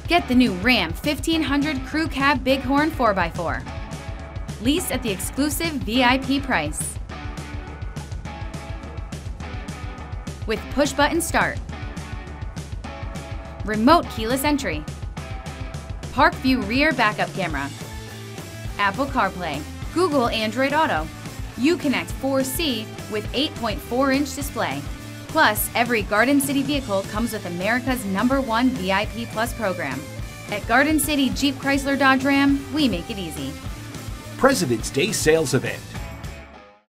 Get the new Ram 1500 Crew Cab Bighorn 4x4. Lease at the exclusive VIP price. With push-button start, remote keyless entry, Park View rear backup camera, Apple CarPlay, Google Android Auto, Uconnect 4C with 8.4-inch display. Plus, every Garden City vehicle comes with America's #1 VIP Plus program. At Garden City Jeep Chrysler Dodge Ram, we make it easy. President's Day sales event.